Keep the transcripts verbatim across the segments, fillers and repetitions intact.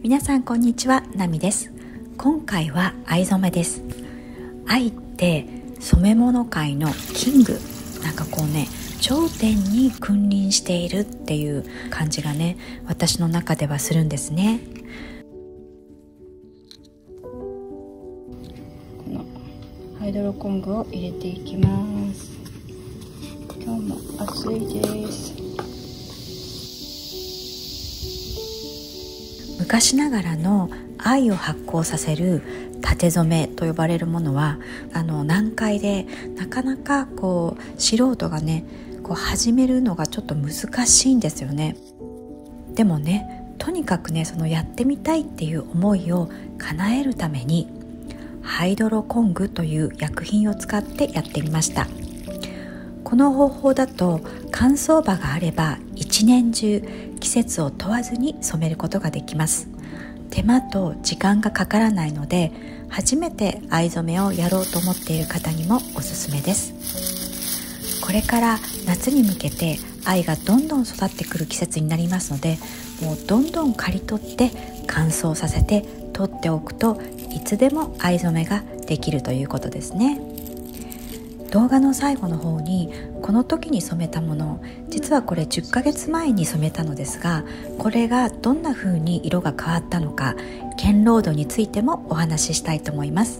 皆さんこんにちは、ナミです。今回は藍染めです。藍って染め物界のキング、なんかこうね、頂点に君臨しているっていう感じがね、私の中ではするんですね。このハイドロコングを入れていきます。今日も暑いです。昔ながらの藍を発酵させる縦染めと呼ばれるものはあの難解で、なかなかこう素人がねこう始めるのがちょっと難しいんですよね。でもね、とにかくねそのやってみたいっていう思いを叶えるためにハイドロコングという薬品を使ってやってみました。この方法だと乾燥場があれば一年中季節を問わずに染めることができます。手間と時間がかからないので、初めて藍染めをやろうと思っている方にもおすすめです。これから夏に向けて藍がどんどん育ってくる季節になりますので、もうどんどん刈り取って乾燥させて取っておくといつでも藍染めができるということですね。動画の最後の方にこの時に染めたもの、実はこれじゅっかげつまえに染めたのですが、これがどんな風に色が変わったのか、堅牢度についてもお話ししたいと思います。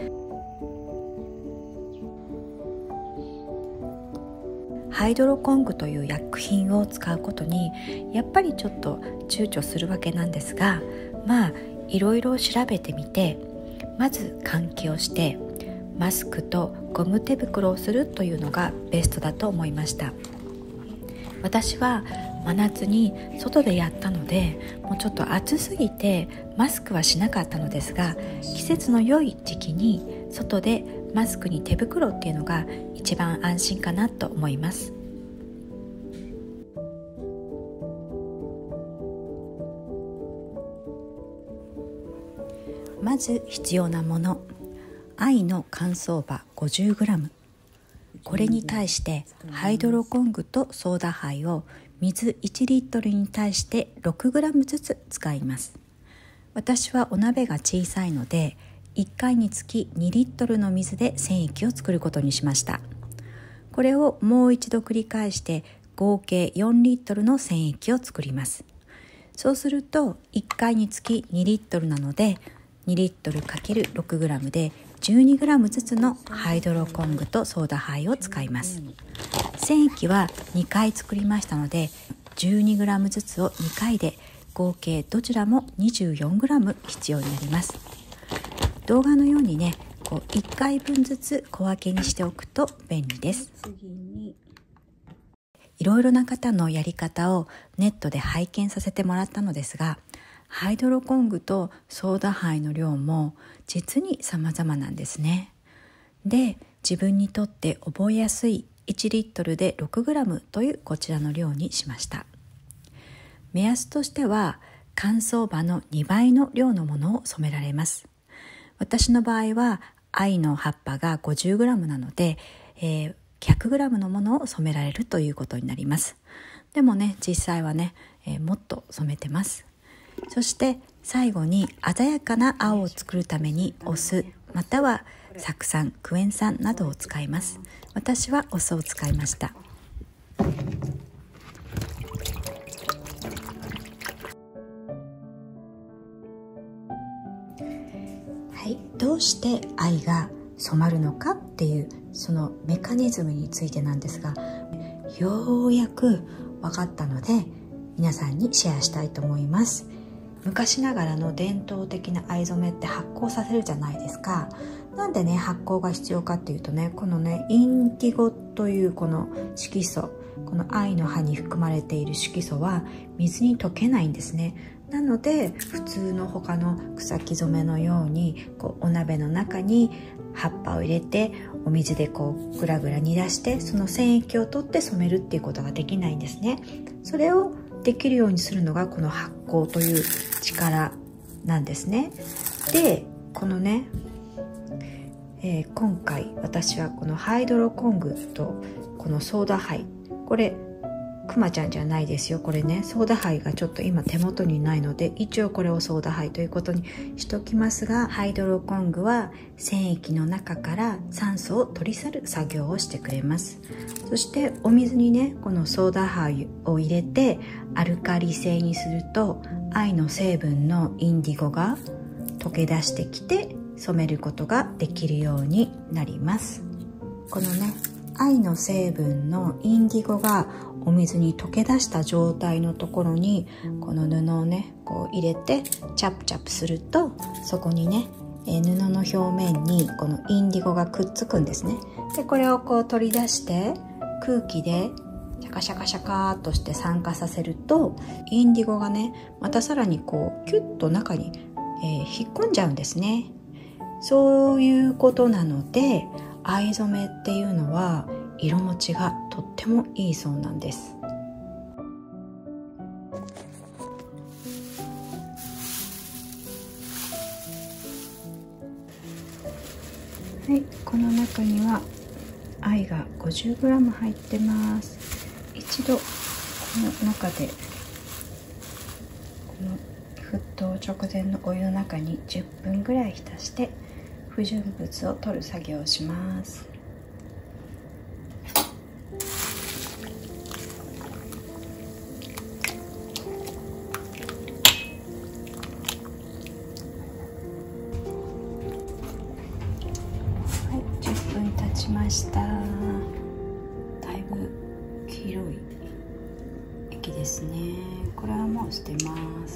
ハイドロコングという薬品を使うことにやっぱりちょっと躊躇するわけなんですが、まあいろいろ調べてみて、まず換気をしてマスクとゴム手袋をするというのがベストだと思いました。私は真夏に外でやったので、もうちょっと暑すぎてマスクはしなかったのですが、季節の良い時期に外でマスクに手袋っていうのが一番安心かなと思います。まず必要なもの、藍の乾燥場 ごじゅうグラム、 これに対してハイドロコングとソーダ灰を水いちリットルに対してろくグラムずつ使います。私はお鍋が小さいのでいっかいにつきにリットルの水で染液を作ることにしました。これをもう一度繰り返して合計よんリットルの染液を作ります。そうするといっかいにつきにリットルなのでにリットル ×ろくグラム でじゅうにグラムずつのハイドロコングとソーダ灰を使います。染液はにかい作りましたので じゅうにグラム ずつをにかいで合計どちらも にじゅうよんグラム 必要になります。動画のようにねこういっかいぶんずつ小分けにしておくと便利です。いろいろな方のやり方をネットで拝見させてもらったのですが、ハイドロコングとソーダ灰の量も実に様々なんですね。で、自分にとって覚えやすいいちリットルで ろくグラム というこちらの量にしました。目安としては乾燥場のにばいの量のものを染められます。私の場合は藍の葉っぱが ごじゅうグラム なので、えー、ひゃくグラム のものを染められるということになります。でもね、実際はね、えー、もっと染めてます。そして最後に鮮やかな青を作るためにお酢または酢酸、クエン酸などを使います。私はお酢を使いました。はい、どうして藍が染まるのかっていうそのメカニズムについてなんですが、ようやく分かったので皆さんにシェアしたいと思います。昔ながらの伝統的な藍染めって発酵させるじゃないですか。なんでね発酵が必要かっていうとね、このねインディゴというこの色素、この藍の葉に含まれている色素は水に溶けないんですね。なので普通の他の草木染めのようにこうお鍋の中に葉っぱを入れてお水でこうグラグラ煮出してその染液を取って染めるっていうことができないんですね。それをできるようにするのがこの発酵という力なんですね。で、このね、えー、今回私はこのハイドロコングとこのソーダ灰、これくまちゃんじゃないですよ。これね、ソーダ灰がちょっと今手元にないので、一応これをソーダ灰ということにしときますが、ハイドロコングは染液の中から酸素を取り去る作業をしてくれます。そしてお水にね、このソーダ灰を入れてアルカリ性にすると、藍の成分のインディゴが溶け出してきて染めることができるようになります。このね、藍の成分のインディゴがお水に溶け出した状態のところに、この布をねこう入れてチャプチャプすると、そこにね布の表面にこのインディゴがくっつくんですね。でこれをこう取り出して空気でシャカシャカシャカーっとして酸化させると、インディゴがねまたさらにこうキュッと中に、えー、引っ込んじゃうんですね。そういうことなので、藍染めっていうのは色持ちがとってもいいそうなんです。はい、この中には藍が ごじゅうグラム 入ってます。一度この中でこの沸騰直前のお湯の中にじゅっぷんぐらい浸して不純物を取る作業をします。はい、じゅっぷん経ちました。だいぶ黄色い液ですね。これはもう捨てます。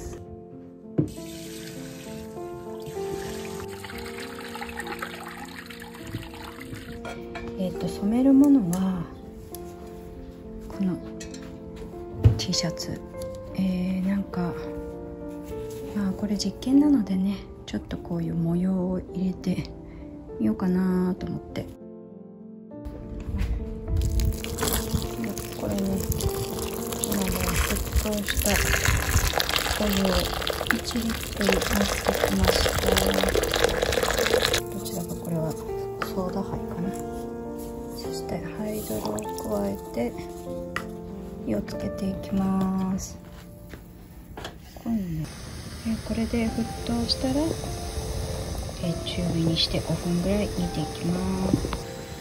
えー、と染めるものはこの T シャツ、えー、なんかまあこれ実験なのでね、ちょっとこういう模様を入れてみようかなと思って、これね今もう沸騰したお湯をいちリットル持ってきました。どちらかこれはソーダ灰かな。そしてハイドロを加えて火をつけていきます。これね、これで沸騰したらえ中火にしてごふんぐらい煮ていきます。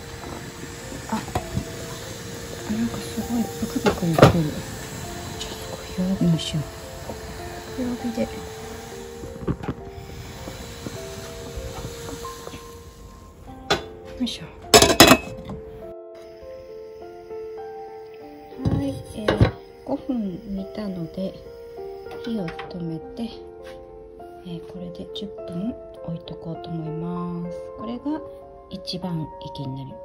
あ、なんかすごいブクブクいってる。ちょっとこれ弱火にしよう。弱火でよいしょ。はい、えー、ごふん煮たので火を止めて、えー、これでじゅっぷん置いとこうと思います。これが一番液になる。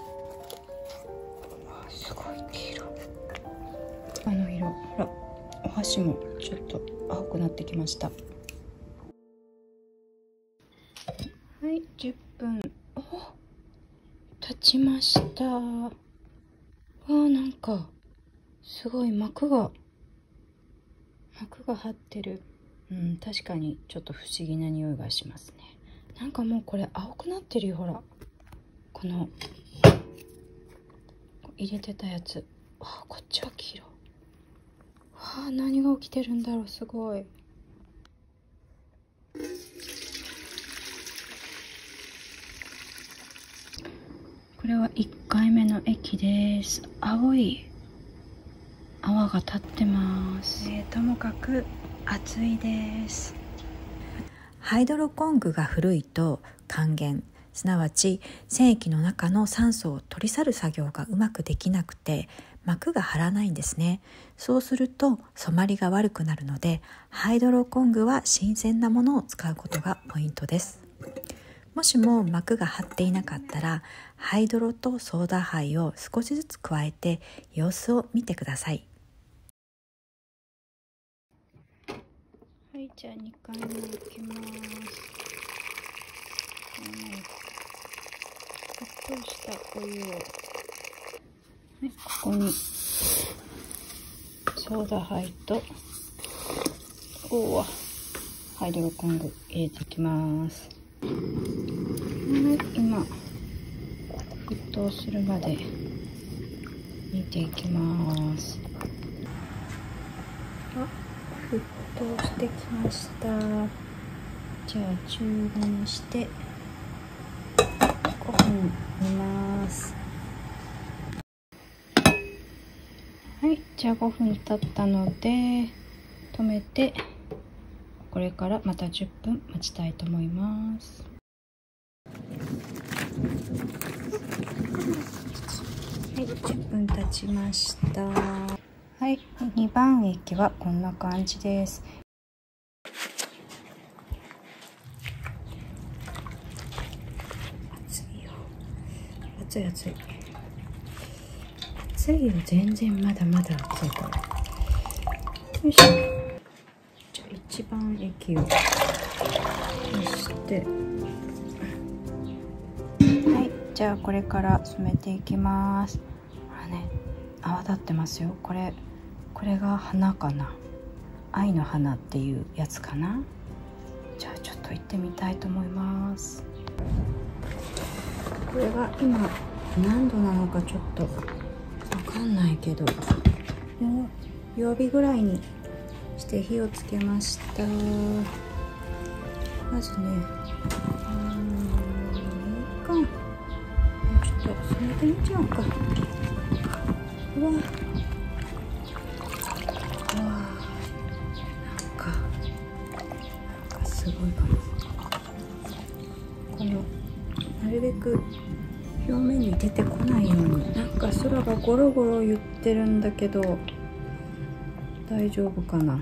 わあ、すごい黄色。あの色、ほら、お箸もちょっと青くなってきました。はい、じゅっぷんお経ちました。わあ、なんかすごい膜が膜が張ってる。うん、確かにちょっと不思議な匂いがしますね。なんかもうこれ青くなってるよ、ほら。この入れてたやつ。わあ、こっちは黄色。わあ、何が起きてるんだろう、すごい。これはいっかいめの液です。青い泡が立ってます。えー、ともかく暑いです。ハイドロコングが古いと還元、すなわち染液の中の酸素を取り去る作業がうまくできなくて膜が張らないんですね。そうすると染まりが悪くなるので、ハイドロコングは新鮮なものを使うことがポイントです。もしも膜が張っていなかったら、ハイドロとソーダ灰を少しずつ加えて様子を見てください。はい、じゃあにかいめいきます。沸騰したお湯を、はい、ここにソーダ灰とおわハイドロコング入れていきます。はい、今沸騰するまで煮ていきます。 沸騰してきました。じゃあ中火にしてごふん煮ます。はい、じゃあごふん経ったので止めて、これからまたじゅっぷん待ちたいと思います。はい、じゅっぷん経ちました。はい、にばん液はこんな感じです。熱いよ、熱い熱い熱いよ、全然まだまだ熱いから。よいしょ。じゃあ一番液を足して、はい、じゃあこれから染めていきます。ほらね、泡立ってますよ。これこれが花かな、愛の花っていうやつかな。じゃあちょっと行ってみたいと思います。これが今何度なのかちょっとわかんないけど、もう弱火ぐらいにして火をつけました。まずね、うん、かんちょっと染めてみちゃおうか。うわうわ、なんかなんかすごいかも。このなるべく表面に出てこないように、なんか空がゴロゴロ言ってるんだけど大丈夫かな。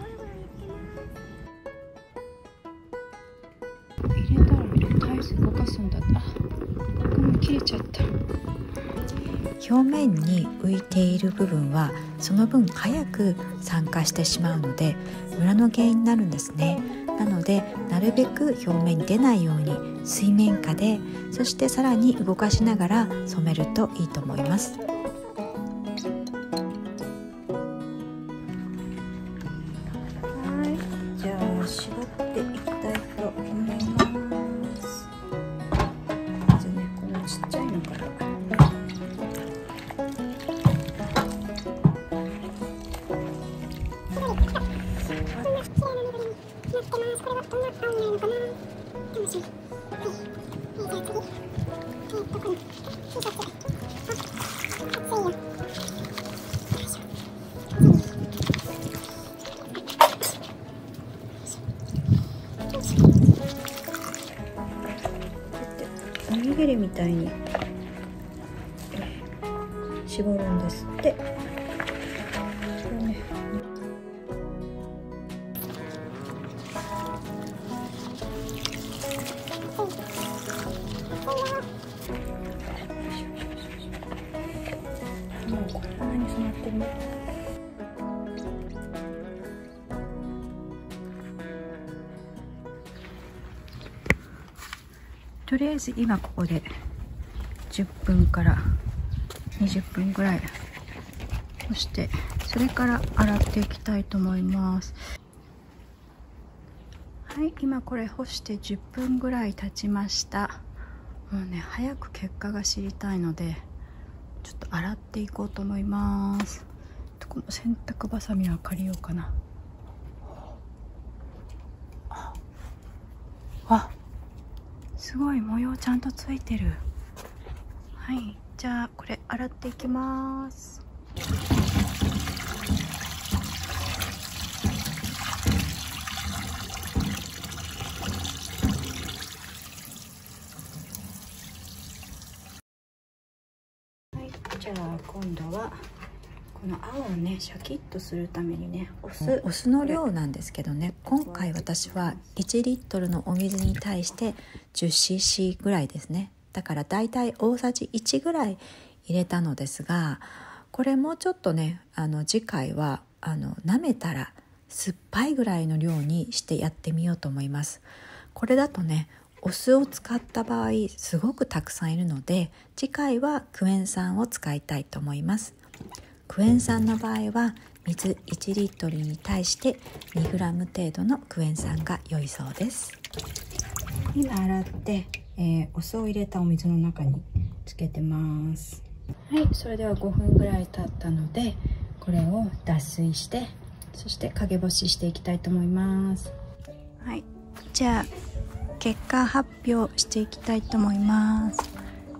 入れたら絶対動かすんだった。ここも切れちゃった。表面に浮いている部分はその分早く酸化してしまうのでムラの原因になるんですね。なのでなるべく表面に出ないように水面下で、そしてさらに動かしながら染めるといいと思います。絞っていきたいと思います。まずね、このちっちゃいのから。おにぎりみたいに絞るんですって。これね、もうこんなに染まってる。とりあえず今ここでじゅっぷんからにじゅっぷんぐらい干して、それから洗っていきたいと思います。はい、今これ干してじゅっぷんぐらい経ちました。もうね、早く結果が知りたいのでちょっと洗っていこうと思います。この洗濯バサミは借りようかな。あ、すごい模様ちゃんとついてる。はい、じゃあこれ洗っていきます。はい、じゃあ今度はこの青をねシャキッとするためにね、お酢お酢の量なんですけどね、今回私はいちリットルのお水に対して じゅっシーシー ぐらいですね。だからだいたい大さじいちぐらい入れたのですが、これもうちょっとね、あの次回はあの舐めたら酸っぱいぐらいの量にしてやってみようと思います。これだとね、お酢を使った場合すごくたくさんいるので、次回はクエン酸を使いたいと思います。クエン酸の場合は水いちリットルに対してにグラム程度のクエン酸が良いそうです。今洗って、えー、お酢を入れたお水の中につけてます。はい、それではごふんぐらい経ったので、これを脱水してそして陰干ししていきたいと思います。はい、じゃあ結果発表していきたいと思います。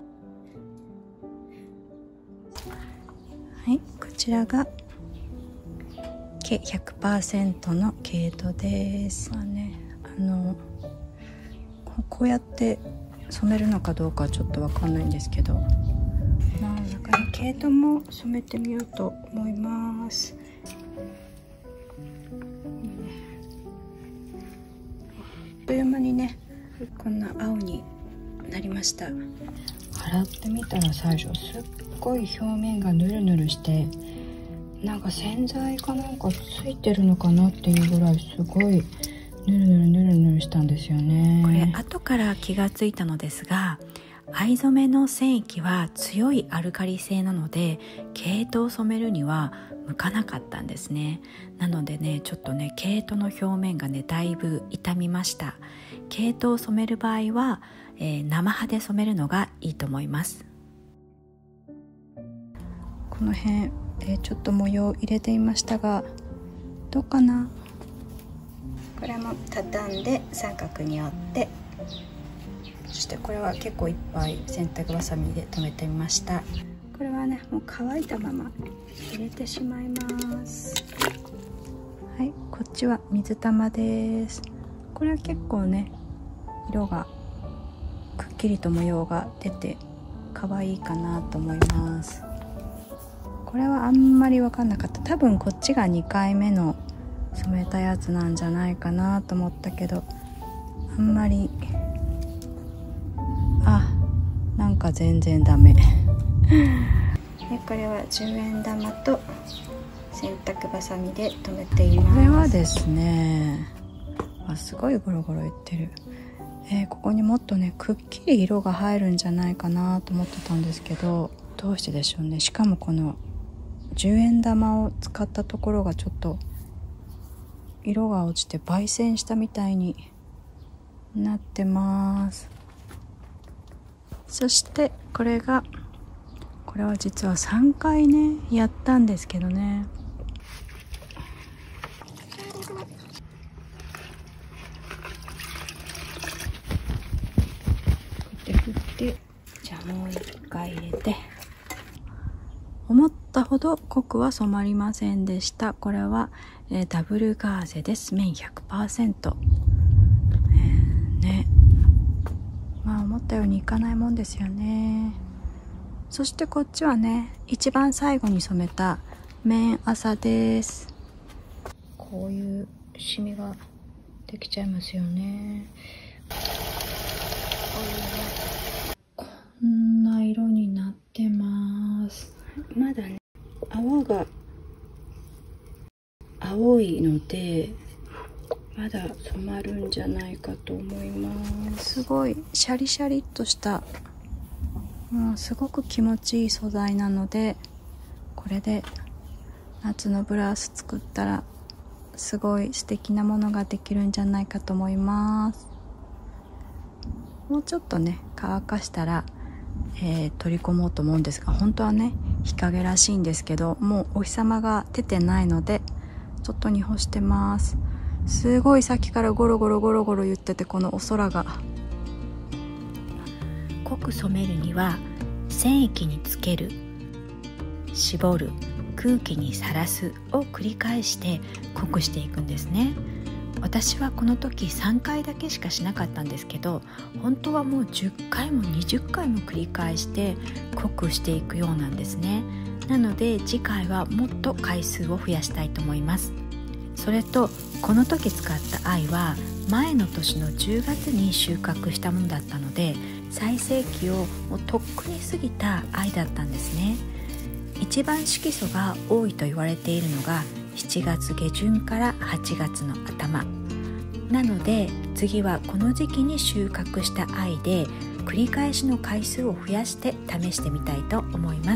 はい、こちらが毛 ひゃくパーセント の毛糸です。まあね、あのこうやって染めるのかどうかはちょっとわかんないんですけど、まあ中に毛糸も染めてみようと思います。あっという間にね、こんな青になりました。洗ってみたら最初すっごい表面がヌルヌルして、なんか洗剤かなんかついてるのかなっていうぐらいすごいヌルヌルヌルヌルしたんですよね。これ後から気がついたのですが、藍染めの染液は強いアルカリ性なので毛糸を染めるには向かなかったんですね。なのでね、ちょっとね毛糸の表面がねだいぶ傷みました。毛糸を染める場合は、えー、生葉で染めるのがいいと思います。この辺、えー、ちょっと模様入れてみましたがどうかな。これも畳んで三角に折って、そしてこれは結構いっぱい洗濯バサミで留めてみました。これはねもう乾いたまま入れてしまいます。はい、こっちは水玉です。これは結構ね色がくっきりと模様が出て可愛いかなと思います。これはあんまり分かんなかった。多分こっちがにかいめの染めたやつなんじゃないかなと思ったけど、あんまりあなんか全然ダメでこれはじゅうえん玉と洗濯バサミで留めています。これはですね、あすごいゴロゴロいってる。えー、ここにもっとねくっきり色が入るんじゃないかなと思ってたんですけど、どうしてでしょうね。しかもこのじゅうえん玉を使ったところがちょっと色が落ちて焙煎したみたいになってます。そしてこれがこれは実はさんかいねやったんですけどね、振って振って、じゃあもう一回入れて、思ったほど濃くは染まりませんでした。これは、えー、ダブルガーゼです。綿 ひゃくパーセント、えー、ね、まあ思ったようにいかないもんですよね。そしてこっちはね一番最後に染めた綿麻です。こういうシミができちゃいますよね。こんな色になってます。まだね泡が青いのでまだ染まるんじゃないかと思います。すごいシャリシャリっとしたもうすごく気持ちいい素材なので、これで夏のブラウス作ったらすごい素敵なものができるんじゃないかと思います。もうちょっとね乾かしたら、えー、取り込もうと思うんですが、本当はね日陰らしいんですけど、もうお日様が出てないのでちょっとに干してます。すごいさっきからゴロゴロゴロゴロ言ってて、このお空が濃く染めるには染液につける、絞る、空気にさらすを繰り返して濃くしていくんですね。私はこの時さんかいだけしかしなかったんですけど、本当はもうじゅっかいもにじゅっかいも繰り返して濃くしていくようなんですね。なので次回はもっと回数を増やしたいと思います。それとこの時使った藍は前の年のじゅうがつに収穫したものだったので、最盛期をもうとっくに過ぎた藍だったんですね。一番色素が多いと言われているのがしちがつげじゅんからはちがつの頭なので、次はこの時期に収穫した藍で繰り返しの回数を増やして試してみたいと思います。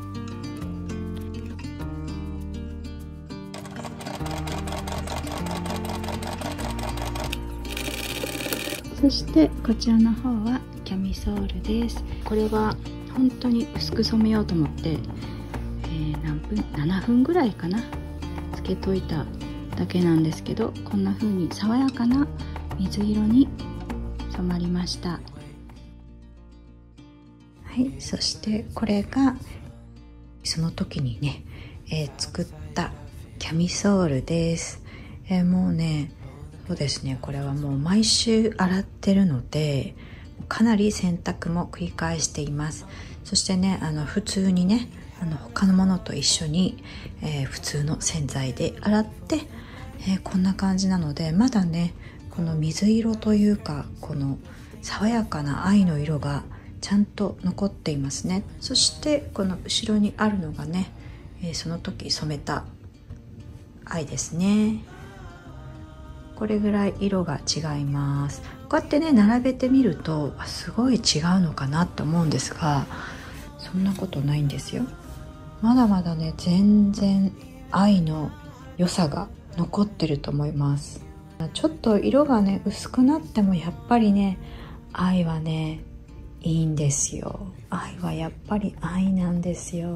そしてこちらの方はキャミソールです。これは本当に薄く染めようと思って、えー、何分ななふんぐらいかなつけといただけなんですけど、こんな風に爽やかな水色に染まりました。はい、そしてこれがその時にね、えー、作ったキャミソールです。えー、もうね、そうですね、これはもう毎週洗ってるので、かなり洗濯も繰り返しています。そしてね、あの普通にね、あの他のものと一緒に、えー、普通の洗剤で洗って、えー、こんな感じなので、まだねこの水色というか、この爽やかな藍の色がちゃんと残っていますね。そしてこの後ろにあるのがね、えー、その時染めた藍ですね。これぐらい色が違います。こうやってね並べてみるとすごい違うのかなと思うんですが、そんなことないんですよ。まだまだね全然藍の良さが残ってると思います。ちょっと色がね薄くなってもやっぱりね藍はねいいんですよ。藍はやっぱり藍なんですよ。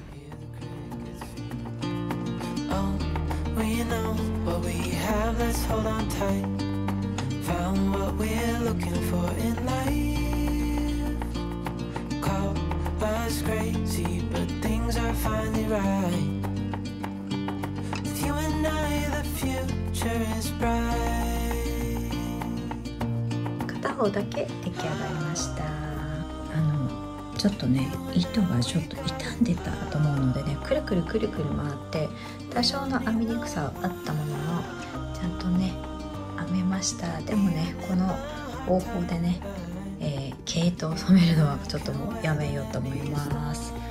Let's hold on tight. Found what we're looking for in life. Call us crazy, but things are finally right. With you and I, the future is bright. 片方だけ出来上がりました。あのちょっとね糸がちょっと傷んでたと思うのでね、くるくるくるくる回って多少の編みにくさはあったもののちゃんとね編めました。でもねこの方法でね、えー、毛糸を染めるのはちょっともうやめようと思います。